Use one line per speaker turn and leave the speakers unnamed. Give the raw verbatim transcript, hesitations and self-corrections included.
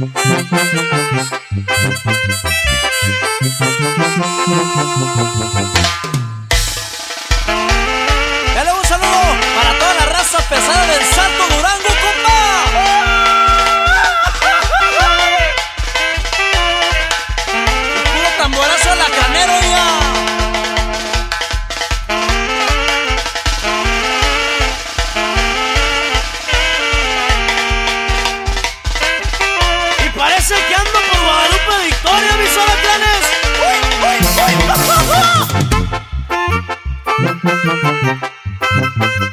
Dale un saludo para toda la raza pesada del Salto Durango, compa. Y puro tamborazo a la canero, ya. Y parece que ando por Guadalupe Victoria, mis alacranes. ¡Uy, uy, uy! ¡Ja, ja, ja!